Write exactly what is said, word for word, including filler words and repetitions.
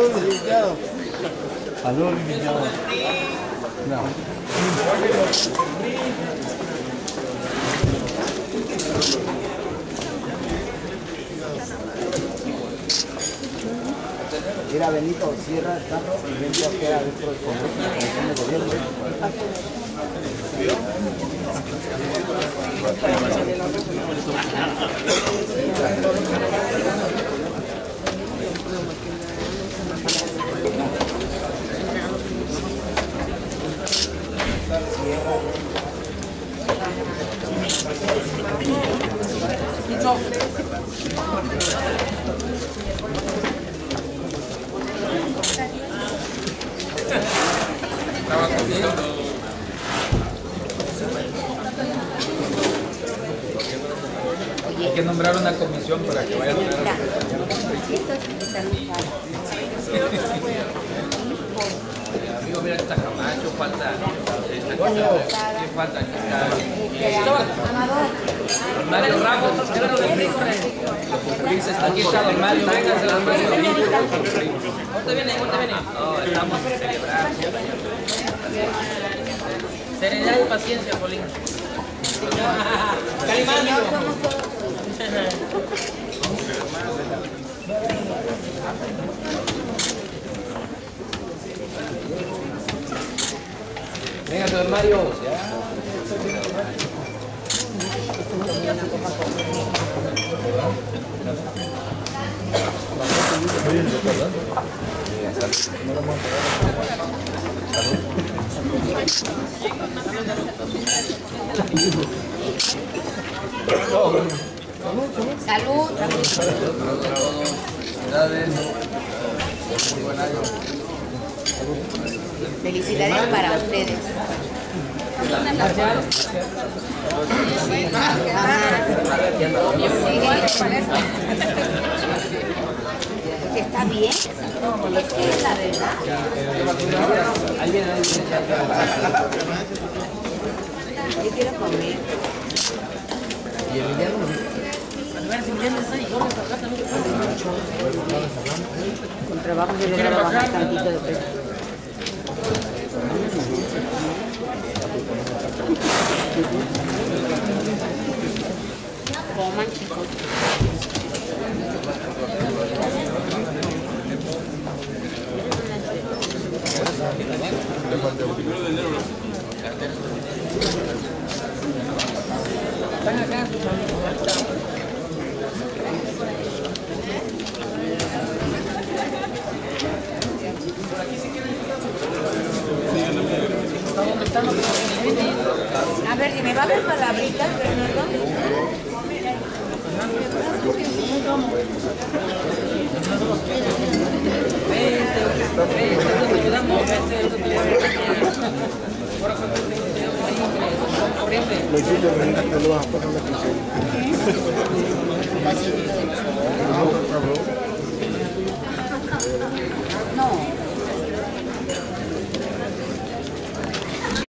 Saludos, licenciado. Saludos, licenciado. No. Mira, Benito, cierra el carro y vente a quedar dentro del Congreso de la Comisión de Gobierno. Hay que nombrar una comisión para que vaya a tener. Amigo, mira, está Camacho, falta. ¿Qué falta? Don Mario Ramos, aquí está Don Mario, venga, se los Mario. ¿Dónde viene? ¿Dónde viene? No, estamos celebrando. Serenidad y paciencia, Polín. Venga, Don Mario. Salud. Felicidades para ustedes. ¿Está bien? Es que es la verdad. Yo quiero comer. Y el invierno. Con trabajo yo le voy a bajar tantito de peso. Coman, chicos. Están acá. A ver, si me va a ver palabritas, Bernardo. Los chicos me lo vas a poner en la canción.